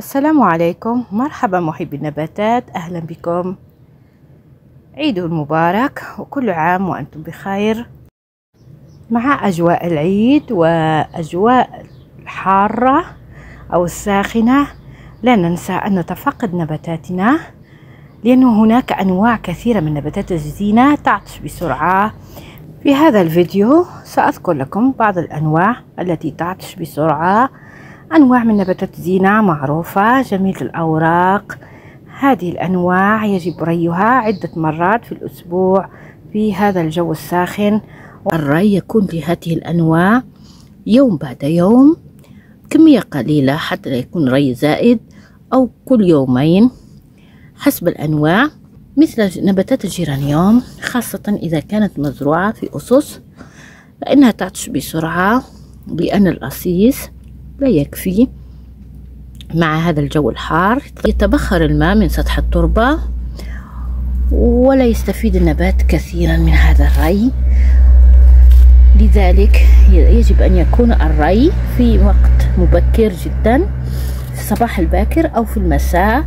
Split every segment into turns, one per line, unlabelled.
السلام عليكم، مرحبا محبي النباتات، أهلا بكم. عيد مبارك وكل عام وأنتم بخير. مع أجواء العيد وأجواء الحارة أو الساخنة لا ننسى أن نتفقد نباتاتنا، لأن هناك أنواع كثيرة من نباتات الزينة تعطش بسرعة. في هذا الفيديو سأذكر لكم بعض الأنواع التي تعطش بسرعة، أنواع من نباتات الزينة معروفة جميلة الأوراق. هذه الأنواع يجب ريها عدة مرات في الأسبوع في هذا الجو الساخن. الري يكون لهذه الأنواع يوم بعد يوم، كمية قليلة حتى لا يكون ري زائد، أو كل يومين حسب الأنواع. مثل نباتات الجيرانيوم، خاصة إذا كانت مزروعة في أسس، فإنها تعطش بسرعة لأن الأسيس لا يكفي. مع هذا الجو الحار يتبخر الماء من سطح التربة ولا يستفيد النبات كثيرا من هذا الري، لذلك يجب أن يكون الري في وقت مبكر جدا، في الصباح الباكر أو في المساء،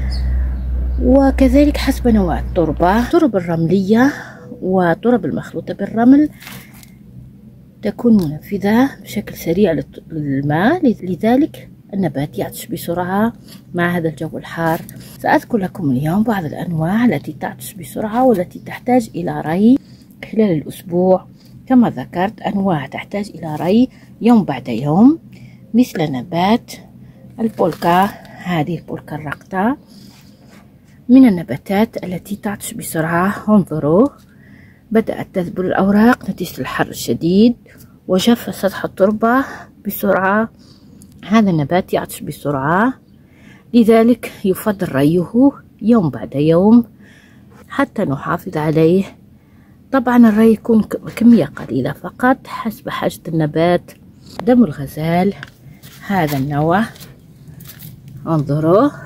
وكذلك حسب نوع التربة. التربة الرملية والتربة المخلوطة بالرمل تكون منفذة بشكل سريع للماء، لذلك النبات يعطش بسرعة مع هذا الجو الحار. سأذكر لكم اليوم بعض الأنواع التي تعطش بسرعة والتي تحتاج إلى ري خلال الأسبوع. كما ذكرت، أنواع تحتاج إلى ري يوم بعد يوم، مثل نبات البولكا. هذه البولكا الرقطة من النباتات التي تعطش بسرعة. انظروا، بدأت تذبل الأوراق نتيجة الحر الشديد وجف سطح التربة بسرعة. هذا النبات يعطش بسرعة، لذلك يفضل ريه يوم بعد يوم حتى نحافظ عليه. طبعا الري يكون كمية قليلة فقط حسب حاجة النبات. دم الغزال، هذا النوع انظروا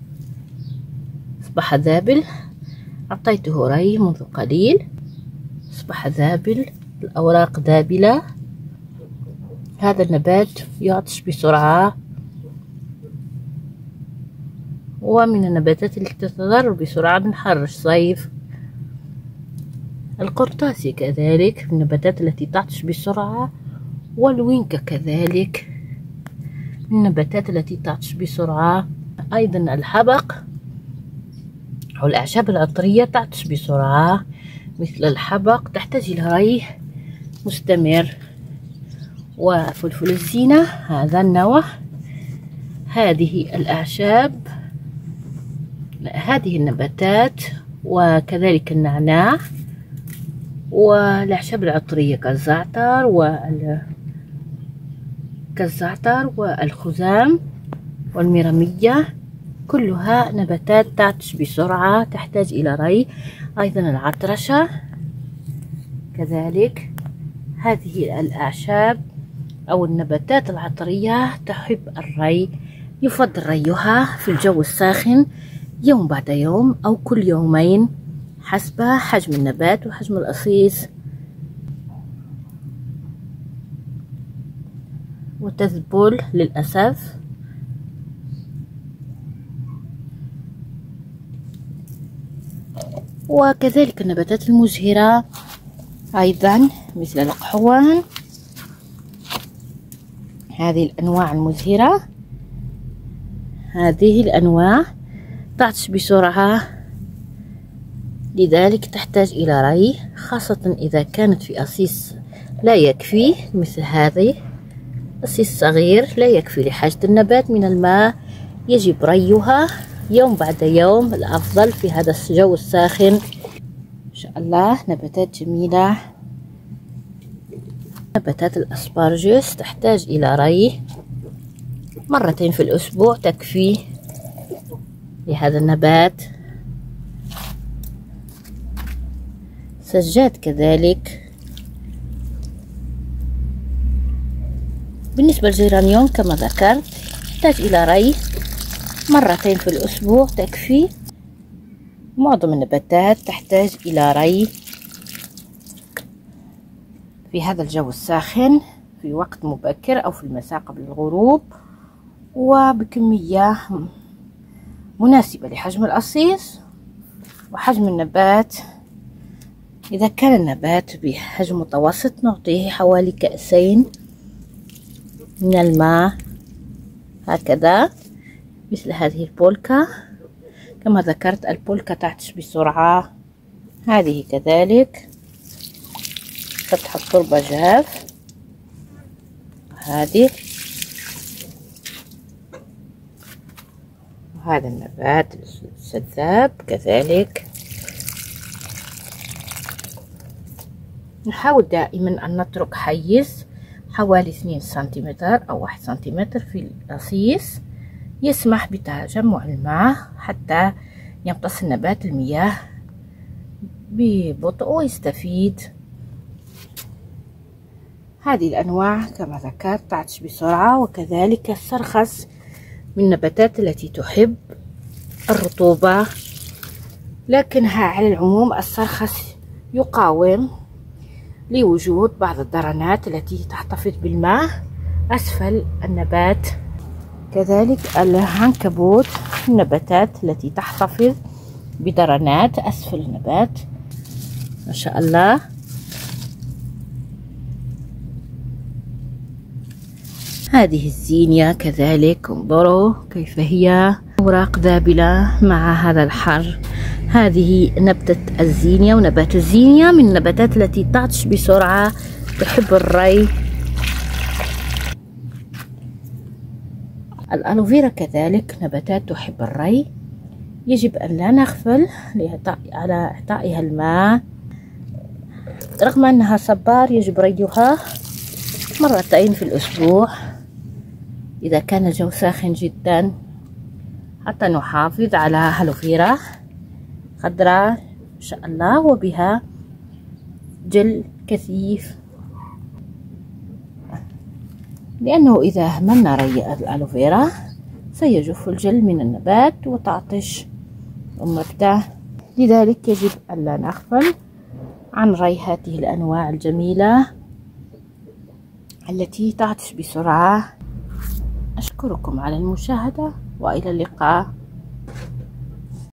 أصبح ذابل، أعطيته ري منذ قليل أصبح ذابل، الأوراق ذابلة. هذا النبات يعطش بسرعة ومن النباتات التي تتضرر بسرعة من حر الصيف. القرطاسي كذلك من النباتات التي تعطش بسرعة، والوينكا كذلك من النباتات التي تعطش بسرعة. أيضا الحبق أو الأعشاب العطرية تعطش بسرعة، مثل الحبق تحتاج إلى ري مستمر. وفلفل الزينة، هذا النوع، هذه الأعشاب، هذه النباتات، وكذلك النعناع والأعشاب العطرية كالزعتر والخزام والميرمية، كلها نباتات تعطش بسرعة تحتاج إلى ري. أيضا العطرشة كذلك، هذه الأعشاب أو النباتات العطرية تحب الري، يفضل ريها في الجو الساخن يوم بعد يوم أو كل يومين حسب حجم النبات وحجم الأصيص. وتذبل للأسف. وكذلك النباتات المزهرة أيضا مثل القحوان، هذه الأنواع المزهرة، هذه الأنواع تعطش بسرعة، لذلك تحتاج إلى ري، خاصة إذا كانت في أصيص لا يكفي، مثل هذه أصيص صغير لا يكفي لحاجة النبات من الماء، يجب ريها يوم بعد يوم، الأفضل في هذا الجو الساخن. إن شاء الله نباتات جميلة. نباتات الأسبارجوس تحتاج إلى ري مرتين في الأسبوع تكفي لهذا النبات. سجاد كذلك. بالنسبة للجيرانيوم كما ذكرت تحتاج إلى ري مرتين في الأسبوع تكفي. معظم النباتات تحتاج إلى ري في هذا الجو الساخن في وقت مبكر أو في المساء قبل الغروب، وبكمية مناسبة لحجم القصيص وحجم النبات. إذا كان النبات بحجم متوسط نعطيه حوالي كأسين من الماء هكذا، مثل هذه البولكا. كما ذكرت البولكا تعطش بسرعة، هذه كذلك سطح التربة جاف، هذه وهذا النبات السذاب كذلك. نحاول دائما أن نترك حيز حوالي 2 سنتيمتر أو 1 سنتيمتر في القصيص يسمح بتجمع الماء حتى يمتص النبات المياه ببطء ويستفيد. هذه الأنواع كما ذكرت تعطش بسرعة، وكذلك السرخس من النباتات التي تحب الرطوبة، لكنها على العموم السرخس يقاوم لوجود بعض الدرنات التي تحتفظ بالماء أسفل النبات. كذلك العنكبوت النباتات التي تحتفظ بدرنات أسفل النبات ما شاء الله. هذه الزينيا كذلك، انظروا كيف هي أوراق ذابلة مع هذا الحر. هذه نبتة الزينيا، ونبات الزينيا من النباتات التي تعطش بسرعة، تحب الري. الألوفيرا كذلك نباتات تحب الري، يجب أن لا نغفل على إعطائها الماء. رغم أنها صبار يجب ريها 2 في الأسبوع إذا كان الجو ساخن جدا، حتى نحافظ على ألوفيرا خضراء إن شاء الله وبها جل كثيف، لأنه إذا أهملنا ري الألوفيرا سيجف الجل من النبات وتعطش النبتة. لذلك يجب ألا نغفل عن ري هذه الأنواع الجميلة التي تعطش بسرعة. أشكركم على المشاهدة وإلى اللقاء.